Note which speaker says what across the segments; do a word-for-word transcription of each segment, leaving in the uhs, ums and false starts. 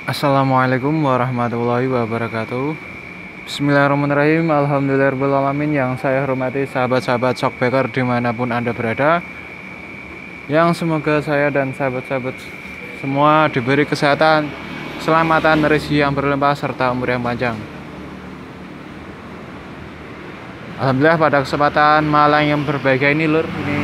Speaker 1: Assalamualaikum warahmatullahi wabarakatuh. Bismillahirrahmanirrahim. Alhamdulillahirrahmanirrahim. Yang saya hormati sahabat-sahabat Shockbreaker dimanapun Anda berada, yang semoga saya dan sahabat-sahabat semua diberi kesehatan, keselamatan, rezeki yang berlimpah, serta umur yang panjang. Alhamdulillah pada kesempatan malam yang berbahagia ini lur, ini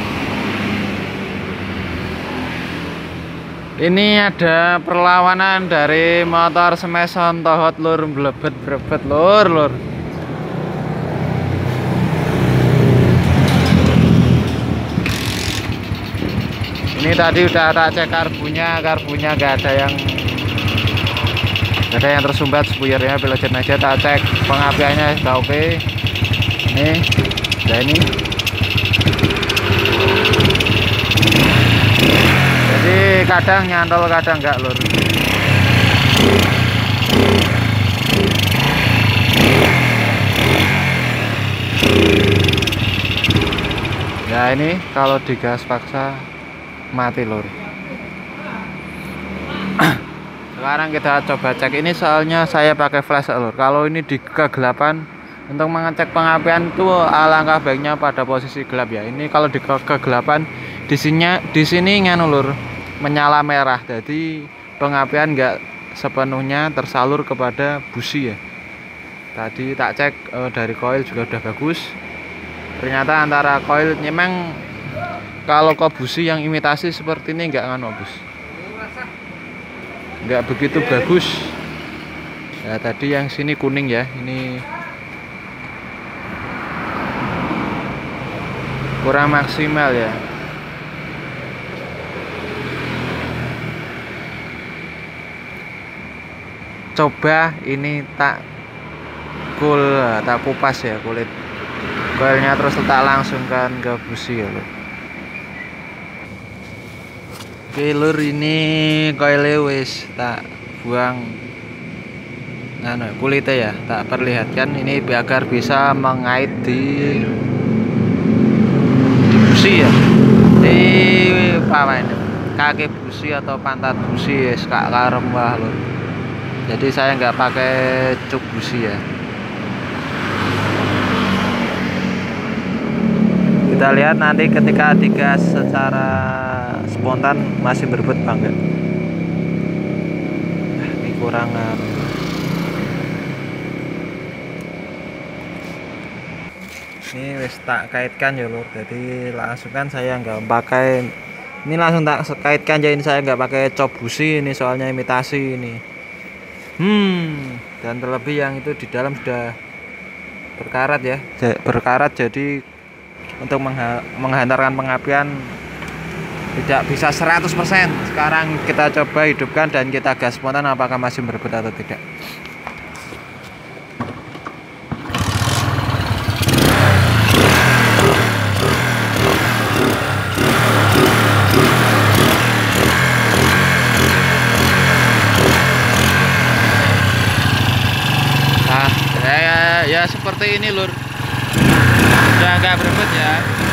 Speaker 1: Ini ada perlawanan dari motor Smash-on Tohot lur, blebet-blebet lur lur. Ini tadi udah tak cek karbunya, karbunya gak ada yang gak ada yang tersumbat spuyernya, belojen aja. Tak cek pengapiannya sudah oke. Ini, nah ini. Jadi kadang nyantol kadang enggak lur. Ya ini kalau digas paksa mati lur. Sekarang kita coba cek ini, soalnya saya pakai flash lur. Kalau ini di kegelapan, untuk mengecek pengapian itu alangkah baiknya pada posisi gelap ya. Ini kalau di kegelapan di sini di sini nganu lur, menyala merah, jadi pengapian enggak sepenuhnya tersalur kepada busi ya. Tadi tak cek e, dari koil juga udah bagus. Ternyata antara koil memang kalau ke busi yang imitasi seperti ini enggak nganu bus, enggak begitu bagus ya. Tadi yang sini kuning ya, ini kurang maksimal ya. Coba ini tak kul tak kupas ya kulit koilnya, terus letak langsungkan ke busi ya lur. Oke lur, ini koilnya wis tak buang nah, nah kulitnya ya, tak perlihatkan ini agar bisa mengait di di busi ya, di apa ini kaki busi atau pantat busi ya, kak karem wah lur. Jadi saya nggak pakai cuk busi ya. Kita lihat nanti ketika digas secara spontan masih berebut bangga. Nah, ini kurangan. Ini wis tak kaitkan ya lur. Jadi langsung kan saya nggak pakai. Ini langsung tak kaitkan ya, ini saya nggak pakai cop busi ini, soalnya imitasi ini. Hmm, dan terlebih yang itu di dalam sudah berkarat ya, berkarat, jadi untuk menghantarkan pengapian tidak bisa seratus persen. Sekarang kita coba hidupkan dan kita gas spontan apakah masih berebut atau tidak. Ya, ya seperti ini lur, udah agak berebut ya.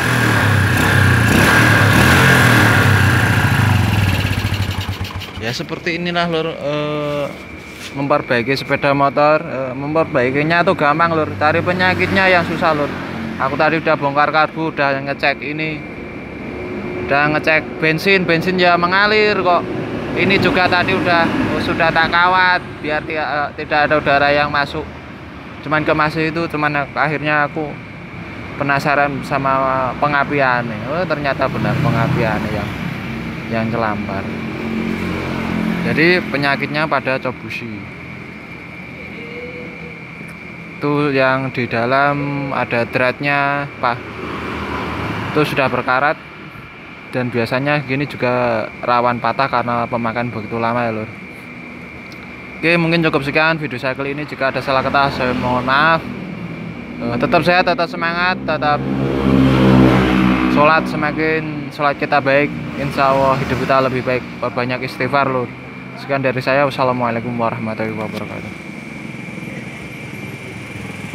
Speaker 1: Ya seperti inilah lur, e, memperbaiki sepeda motor, e, memperbaikinya tuh gampang lur, cari penyakitnya yang susah lur. Aku tadi udah bongkar karbu, udah ngecek ini, udah ngecek bensin, bensin ya mengalir kok. Ini juga tadi udah oh, sudah tak kawat biar uh, tidak ada udara yang masuk. Cuman kemasih itu, cuman akhirnya aku penasaran sama pengapiannya. Oh ternyata benar pengapiannya yang yang celampar. Jadi penyakitnya pada cop busi. Itu yang di dalam ada dratnya, pak. Itu sudah berkarat dan biasanya gini juga rawan patah karena pemakaian begitu lama ya lur. Oke, mungkin cukup sekian video saya kali ini. Jika ada salah kata saya mohon maaf. uh, Tetap sehat, tetap semangat, tetap sholat, semakin sholat kita baik, insya Allah hidup kita lebih baik. Perbanyak istighfar lur. Sekian dari saya, wassalamualaikum warahmatullahi wabarakatuh.